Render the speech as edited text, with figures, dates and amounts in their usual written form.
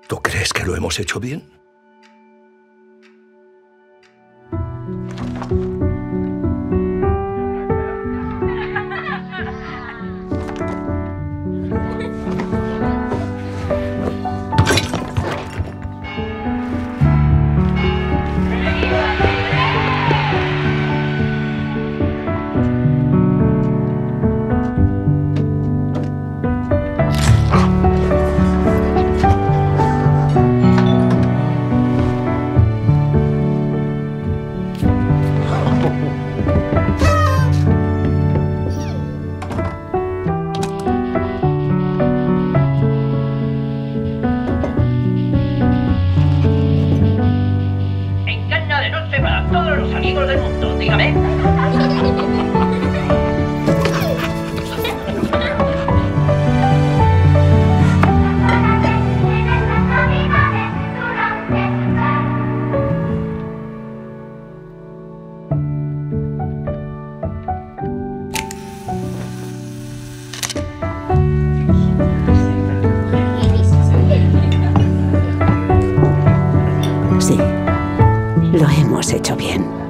¿Tú crees que lo hemos hecho bien? Encarna de noche para todos los amigos del mundo, dígame. Sí, lo hemos hecho bien.